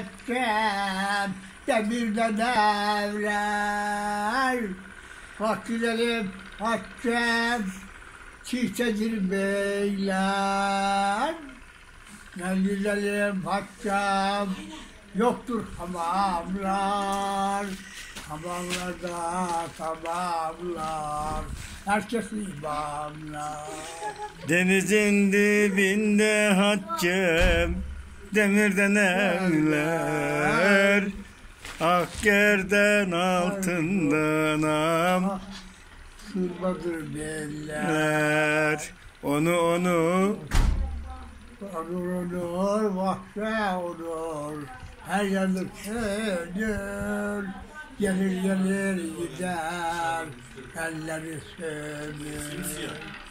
ettim, demirde devrer. Bak güzelim haccem, çiftedir beyler. Ne güzelim haccem, yoktur hamamlar. Hamamlarda tamamlar, herkes imamlar. Denizin dibinde haccem, demirden evler. Akgerden altından am Sırmadır beller. onu Onur, vahşe onur. Her yerde sönür. Gelir gelir gider. Elleri sönür.